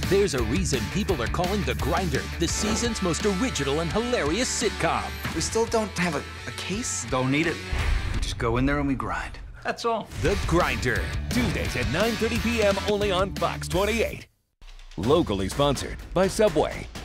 There's a reason people are calling The Grinder the season's most original and hilarious sitcom. We still don't have a case? Don't need it. We just go in there and we grind. That's all. The Grinder, Tuesdays at 9:30 p.m. only on Fox 28. Locally sponsored by Subway.